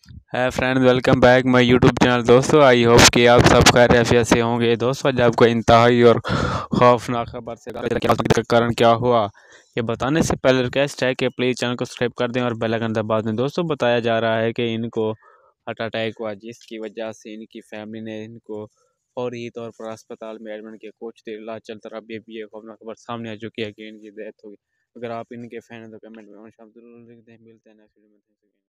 है friends, welcome back my YouTube channel. दोस्तों, I hope कि आप सब खैरियत से होंगे। दोस्तों, आज आपको इंतहाई और खौफनाक खबर से का कारण क्या हुआ, ये बताने से पहले रिक्वेस्ट है कि प्लीज़ चैनल को सब्सक्राइब कर दें और बेल आइकन दबा दें। दोस्तों, बताया जा रहा है कि इनको हार्ट अटैक हुआ, जिसकी वजह से इनकी फैमिली ने इनको फौरी तौर पर अस्पताल में एडमिट किया। कुछ देर इलाज चलता रहा, अभी भी ये खौफनाक खबर सामने आ चुकी है कि इनकी डेथ हुई। अगर आप इनके फैन हैं तो कमेंट में जरूर लिख दें। मिलते हैं नेक्स्ट वीडियो में।